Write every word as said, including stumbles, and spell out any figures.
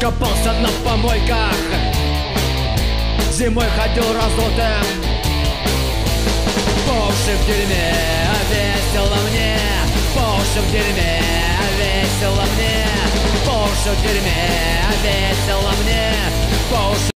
копался на помойках, зимой ходил разутым. По уши в дерьме, весело мне, по уши в дерьме, весело мне, по уши в дерьме, весело мне, по уши